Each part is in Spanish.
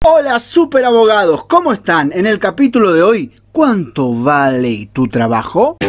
Hola super abogados, ¿cómo están? En el capítulo de hoy, ¿cuánto vale tu trabajo?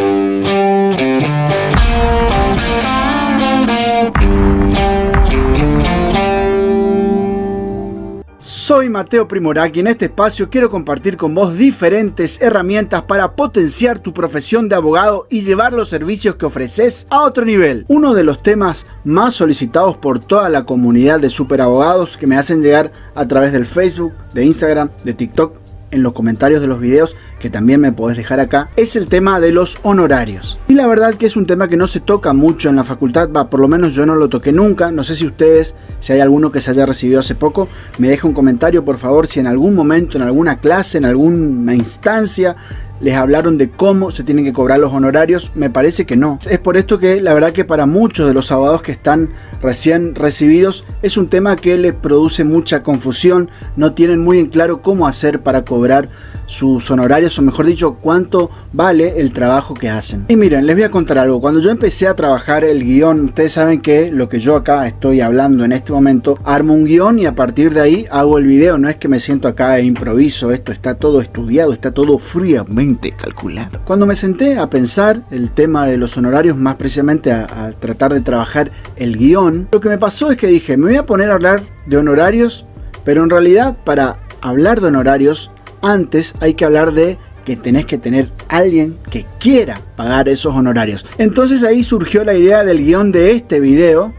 Soy Mateo Primoraki y en este espacio quiero compartir con vos diferentes herramientas para potenciar tu profesión de abogado y llevar los servicios que ofreces a otro nivel. Uno de los temas más solicitados por toda la comunidad de superabogados que me hacen llegar a través del Facebook, de Instagram, de TikTok, en los comentarios de los videos que también me podés dejar acá, es el tema de los honorarios. Y la verdad que es un tema que no se toca mucho en la facultad, por lo menos yo no lo toqué nunca. No sé si ustedes, si hay alguno que se haya recibido hace poco, me deja un comentario por favor si en algún momento, en alguna clase, en alguna instancia les hablaron de cómo se tienen que cobrar los honorarios. Me parece que no. Es por esto que la verdad que para muchos de los abogados que están recién recibidos es un tema que les produce mucha confusión. No tienen muy en claro cómo hacer para cobrar sus honorarios, o mejor dicho, cuánto vale el trabajo que hacen. Y miren, les voy a contar algo. Cuando yo empecé a trabajar el guión, ustedes saben que lo que yo acá estoy hablando en este momento, armo un guión y a partir de ahí hago el video. No es que me siento acá e improviso, esto está todo estudiado, está todo fríamente calculado. Cuando me senté a pensar el tema de los honorarios, más precisamente a tratar de trabajar el guión, lo que me pasó es que dije, me voy a poner a hablar de honorarios, pero en realidad para hablar de honorarios antes hay que hablar de que tenés que tener alguien que quiera pagar esos honorarios. Entonces ahí surgió la idea del guión de este video,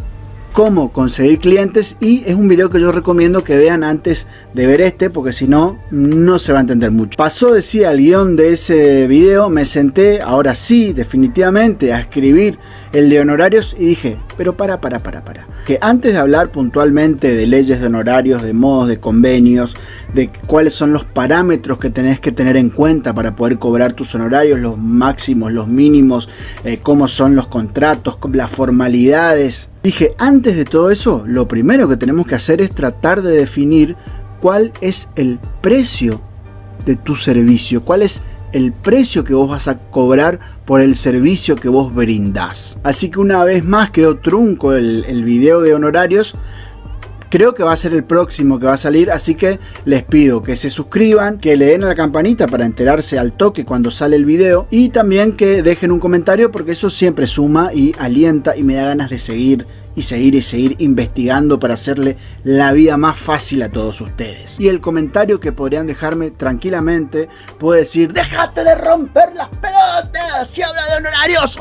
cómo conseguir clientes, y es un video que yo recomiendo que vean antes de ver este, porque si no, no se va a entender mucho. Pasó, decía, el guión de ese video, me senté, ahora sí, definitivamente, a escribir el de honorarios y dije, pero para. Que antes de hablar puntualmente de leyes de honorarios, de modos, de convenios, de cuáles son los parámetros que tenés que tener en cuenta para poder cobrar tus honorarios, los máximos, los mínimos, cómo son los contratos, las formalidades. Dije, antes de todo eso, lo primero que tenemos que hacer es tratar de definir cuál es el precio de tu servicio, cuál es el precio que vos vas a cobrar por el servicio que vos brindás. Así que una vez más quedó trunco el video de honorarios. Creo que va a ser el próximo que va a salir, así que les pido que se suscriban, que le den a la campanita para enterarse al toque cuando sale el video, y también que dejen un comentario, porque eso siempre suma y alienta y me da ganas de seguir investigando para hacerle la vida más fácil a todos ustedes. Y el comentario que podrían dejarme tranquilamente puede decir: ¡déjate de romper las pelotas! ¡Se habla de honorarios!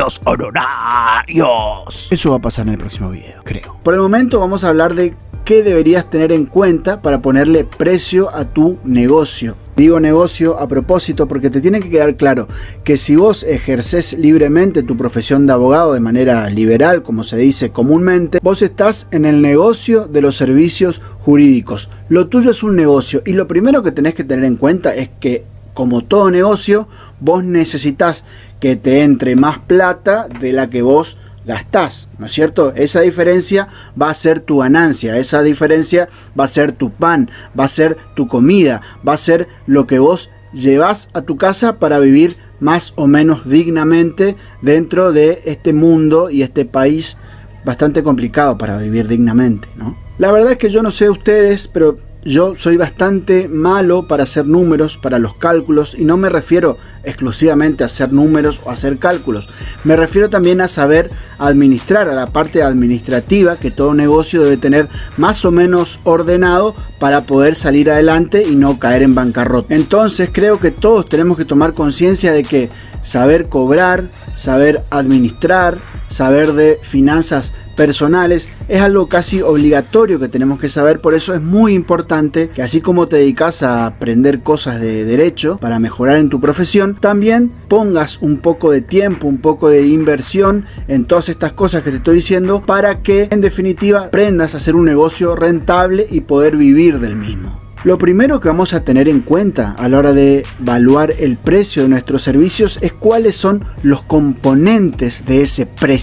¡Honorarios! Eso va a pasar en el próximo video, creo. Por el momento vamos a hablar de qué deberías tener en cuenta para ponerle precio a tu negocio. Digo negocio a propósito porque te tiene que quedar claro que si vos ejercés libremente tu profesión de abogado de manera liberal, como se dice comúnmente, vos estás en el negocio de los servicios jurídicos. Lo tuyo es un negocio y lo primero que tenés que tener en cuenta es que, como todo negocio, vos necesitas que te entre más plata de la que vos gastás, ¿no es cierto? Esa diferencia va a ser tu ganancia, esa diferencia va a ser tu pan, va a ser tu comida, va a ser lo que vos llevas a tu casa para vivir más o menos dignamente dentro de este mundo y este país bastante complicado para vivir dignamente, ¿no? La verdad es que yo no sé ustedes, pero yo soy bastante malo para hacer números, para los cálculos, y no me refiero exclusivamente a hacer números o a hacer cálculos. Me refiero también a saber administrar, a la parte administrativa que todo negocio debe tener más o menos ordenado para poder salir adelante y no caer en bancarrota. Entonces creo que todos tenemos que tomar conciencia de que saber cobrar, saber administrar, saber de finanzas personales es algo casi obligatorio que tenemos que saber. Por eso es muy importante que, así como te dedicas a aprender cosas de derecho para mejorar en tu profesión, también pongas un poco de tiempo, un poco de inversión en todas estas cosas que te estoy diciendo, para que en definitiva aprendas a hacer un negocio rentable y poder vivir del mismo. Lo primero que vamos a tener en cuenta a la hora de evaluar el precio de nuestros servicios es cuáles son los componentes de ese precio.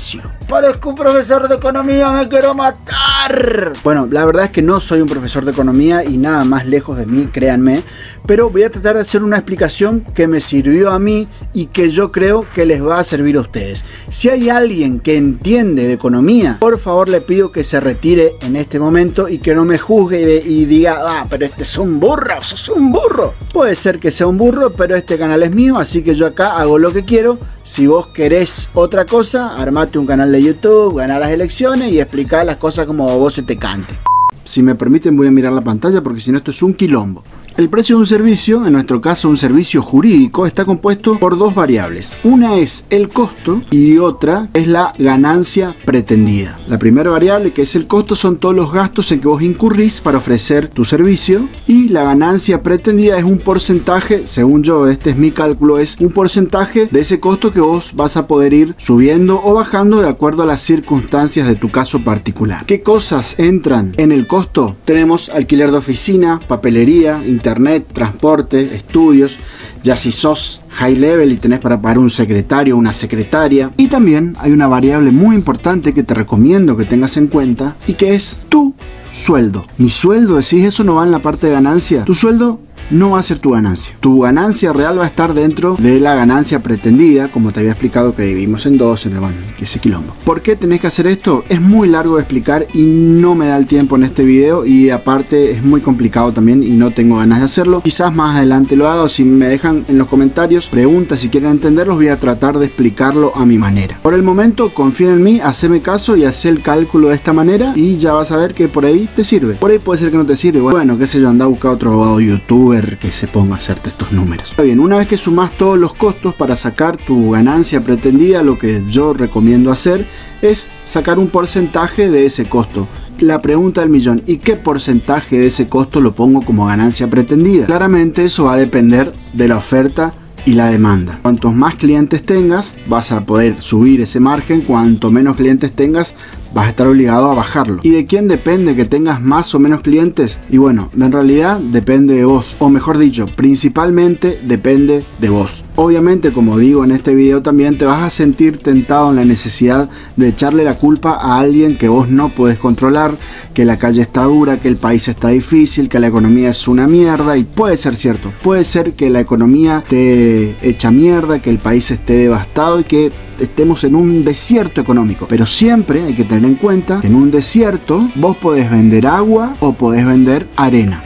parezco un profesor de economía, me quiero matar. Bueno, la verdad es que no soy un profesor de economía y nada más lejos de mí, créanme, pero voy a tratar de hacer una explicación que me sirvió a mí y que yo creo que les va a servir a ustedes. Si hay alguien que entiende de economía, por favor le pido que se retire en este momento y que no me juzgue y diga, ah, pero este es un burro, sos un burro. Puede ser que sea un burro, pero este canal es mío, así que yo acá hago lo que quiero. Si vos querés otra cosa, armate un canal de YouTube, ganá las elecciones y explicar las cosas como a vos se te cante. Si me permiten voy a mirar la pantalla porque si no esto es un quilombo. El precio de un servicio, en nuestro caso un servicio jurídico, está compuesto por dos variables. Una es el costo y otra es la ganancia pretendida. La primera variable, que es el costo, son todos los gastos en que vos incurrís para ofrecer tu servicio, y la ganancia pretendida es un porcentaje, según yo, este es mi cálculo, es un porcentaje de ese costo que vos vas a poder ir subiendo o bajando de acuerdo a las circunstancias de tu caso particular. ¿Qué cosas entran en el costo? Tenemos alquiler de oficina, papelería, internet, transporte, estudios, ya si sos high level y tenés para pagar un secretario o una secretaria. Y también hay una variable muy importante que te recomiendo que tengas en cuenta y que es tu sueldo. Mi sueldo, decís, eso no va en la parte de ganancia. Tu sueldo no va a ser tu ganancia. Tu ganancia real va a estar dentro de la ganancia pretendida, como te había explicado que dividimos en dos, bueno, ese quilombo. ¿Por qué tenés que hacer esto? Es muy largo de explicar y no me da el tiempo en este video, y aparte es muy complicado también y no tengo ganas de hacerlo. Quizás más adelante lo haga, o si me dejan en los comentarios preguntas si quieren entenderlos, voy a tratar de explicarlo a mi manera. Por el momento confía en mí, haceme caso y haz el cálculo de esta manera y ya vas a ver que por ahí te sirve. Por ahí puede ser que no te sirve. Bueno, qué sé yo, anda a buscar otro abogado youtuber que se ponga a hacerte estos números. Está bien, una vez que sumás todos los costos para sacar tu ganancia pretendida, lo que yo recomiendo hacer es sacar un porcentaje de ese costo. La pregunta del millón: ¿y qué porcentaje de ese costo lo pongo como ganancia pretendida? Claramente eso va a depender de la oferta y la demanda. Cuantos más clientes tengas, vas a poder subir ese margen. Cuanto menos clientes tengas, vas a estar obligado a bajarlo. ¿Y de quién depende que tengas más o menos clientes? Y bueno, en realidad depende de vos, o mejor dicho, principalmente depende de vos. Obviamente, como digo en este video también, te vas a sentir tentado en la necesidad de echarle la culpa a alguien que vos no podés controlar, que la calle está dura, que el país está difícil, que la economía es una mierda. Y puede ser cierto, puede ser que la economía te echa mierda, que el país esté devastado y que estemos en un desierto económico, pero siempre hay que tener en cuenta que en un desierto vos podés vender agua o podés vender arena,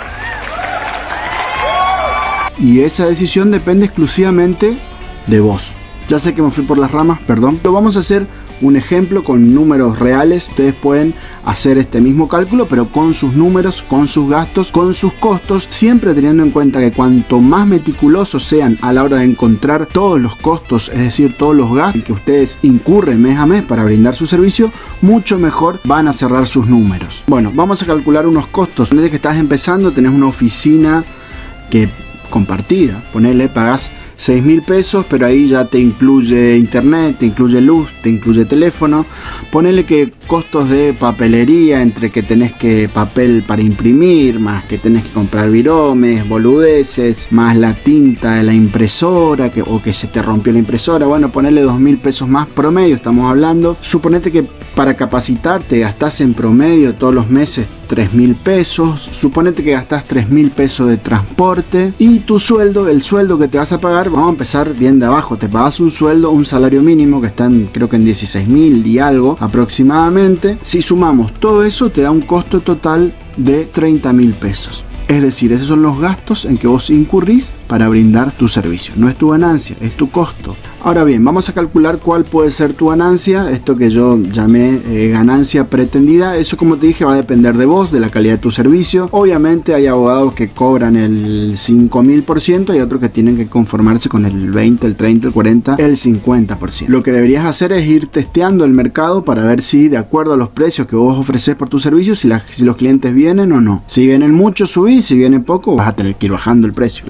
y esa decisión depende exclusivamente de vos. Ya sé que me fui por las ramas, perdón, pero vamos a hacer un ejemplo con números reales. Ustedes pueden hacer este mismo cálculo, pero con sus números, con sus gastos, con sus costos, siempre teniendo en cuenta que cuanto más meticulosos sean a la hora de encontrar todos los costos, es decir, todos los gastos que ustedes incurren mes a mes para brindar su servicio, mucho mejor van a cerrar sus números. Bueno, vamos a calcular unos costos. Desde que estás empezando, tenés una oficina que compartida, ponele, pagás 6.000 pesos, pero ahí ya te incluye internet, te incluye luz, te incluye teléfono. Ponele que costos de papelería, entre que tenés que papel para imprimir, más que tenés que comprar viromes, boludeces, más la tinta de la impresora, o que se te rompió la impresora. Bueno, ponele 2.000 pesos más promedio, estamos hablando. Suponete que para capacitarte gastás en promedio todos los meses 3.000 pesos. Suponete que gastás 3.000 pesos de transporte, y tu sueldo, el sueldo que te vas a pagar, vamos a empezar bien de abajo. Te pagas un sueldo, un salario mínimo que está creo que en 16.000 y algo aproximadamente. Si sumamos todo eso, te da un costo total de 30.000 pesos. Es decir, esos son los gastos en que vos incurrís para brindar tu servicio. No es tu ganancia, es tu costo. Ahora bien, vamos a calcular cuál puede ser tu ganancia. Esto que yo llamé ganancia pretendida. Eso, como te dije, va a depender de vos, de la calidad de tu servicio. Obviamente hay abogados que cobran el 5.000% y otros que tienen que conformarse con el 20, el 30, el 40, el 50%. Lo que deberías hacer es ir testeando el mercado para ver si, de acuerdo a los precios que vos ofreces por tu servicio, si los clientes vienen o no. Si vienen mucho, subís. Si vienen poco, vas a tener que ir bajando el precio. Lamentablemente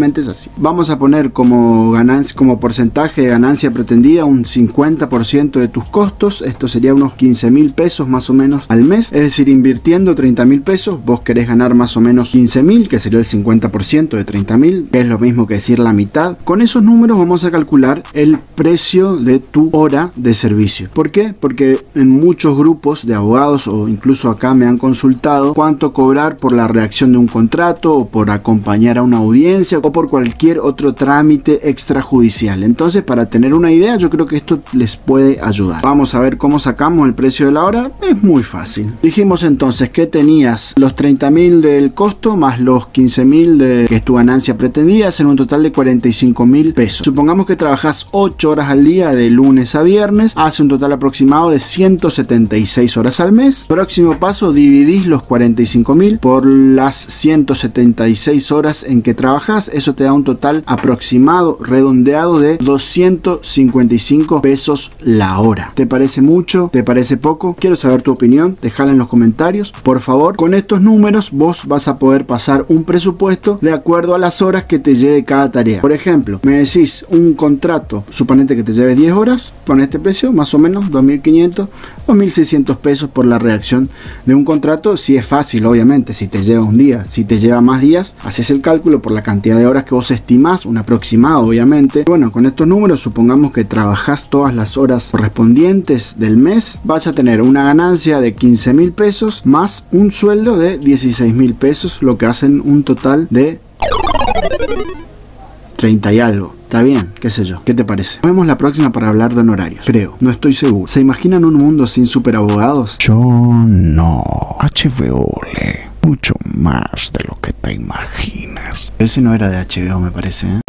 simplemente es así. Vamos a poner como ganancia, como porcentaje de ganancia pretendida, un 50% de tus costos. Esto sería unos 15.000 pesos más o menos al mes. Es decir, invirtiendo 30.000 pesos, vos querés ganar más o menos 15.000, que sería el 50% de 30.000, que es lo mismo que decir la mitad. Con esos números vamos a calcular el precio de tu hora de servicio. ¿Por qué? Porque en muchos grupos de abogados, o incluso acá me han consultado cuánto cobrar por la redacción de un contrato, o por acompañar a una audiencia, o por cualquier otro trámite extrajudicial. Entonces, para tener una idea, yo creo que esto les puede ayudar. Vamos a ver cómo sacamos el precio de la hora. Es muy fácil. Dijimos entonces que tenías los 30.000 del costo más los 15.000 de que es tu ganancia pretendida, hacen un total de 45.000 pesos. Supongamos que trabajas 8 horas al día de lunes a viernes, hace un total aproximado de 176 horas al mes. Próximo paso, dividís los 45.000 por las 176 horas en que trabajas. Eso te da un total aproximado, redondeado, de 255 pesos la hora. ¿Te parece mucho? ¿Te parece poco? Quiero saber tu opinión. Déjala en los comentarios. Por favor, con estos números vos vas a poder pasar un presupuesto de acuerdo a las horas que te lleve cada tarea. Por ejemplo, me decís un contrato, suponete que te lleves 10 horas, con este precio, más o menos 2.500, 2.600 pesos por la redacción de un contrato. Si es fácil, obviamente, si te lleva un día, si te lleva más días, haces el cálculo por la cantidad de horas que vos estimás, un aproximado, obviamente. Bueno, con estos números, supongamos que trabajás todas las horas correspondientes del mes, vas a tener una ganancia de 15.000 pesos más un sueldo de 16.000 pesos, lo que hacen un total de 30 y algo. Está bien, qué sé yo. ¿Qué te parece? Nos vemos la próxima para hablar de honorarios. Creo, no estoy seguro. ¿Se imaginan un mundo sin superabogados? Yo no. HBO lee mucho más de lo que te imaginas. Ese no era de HBO, me parece, ¿eh?